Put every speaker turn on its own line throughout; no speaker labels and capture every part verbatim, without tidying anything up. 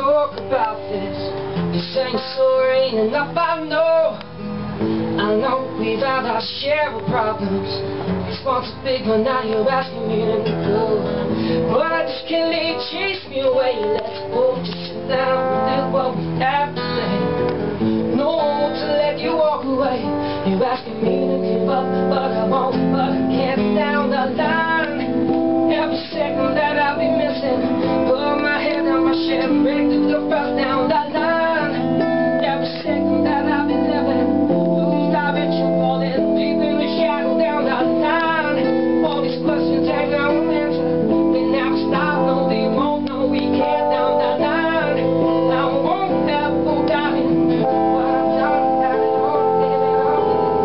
talk about this. This ain't story ain't enough, I know. I know we've had our share of problems. This one's a big one, now you're asking me to go. But I just can't let you chase me away. Let's go, just sit down and do what we have to say. No one wants to let you walk away. You're asking me to give up, but I won't, but I can't down the line. Every second that I'll be missing, put my head on my shit and break through the first down the line. Every second that I'll be living, lose direction, falling deep in the shadow down the line. All these questions ain't no answer. They never stop, no, they won't, no, we can't down the line. I won't have forgotten what I've done, that it all, that it all.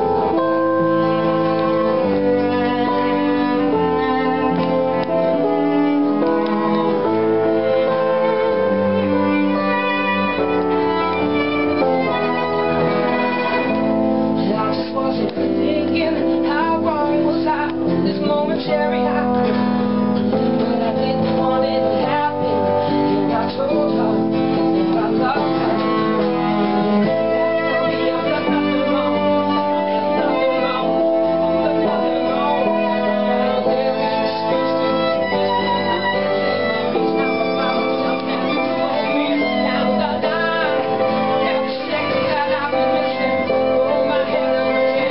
Thinking, how wrong was I? This momentary high, but I didn't want it to happen. And I told her that I loved her. Tell me I've done nothing wrong. I've done nothing wrong. I've done nothing wrong. Now there is a space to explain my memories. Now I found myself and it's all me down the line. Every second that I've been missing, hold my head up.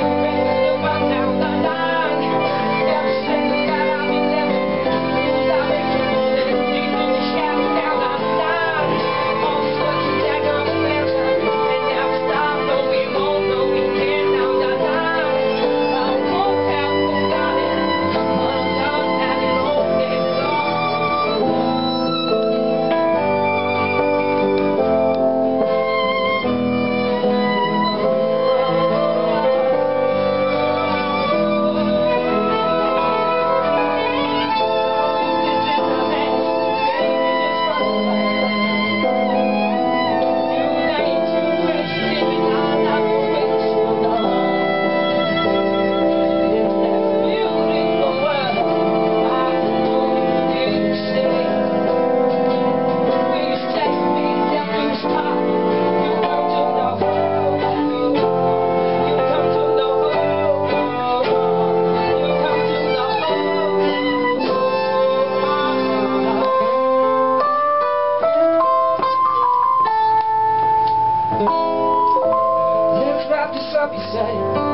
Up, you say.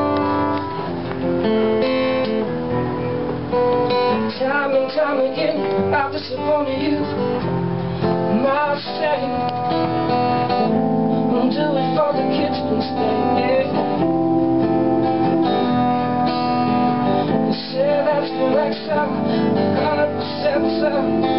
Time and time again, I've disappointed you. My shame. I'll do it for the kids, please stay. You say that's correct, sir. one hundred percent, sir.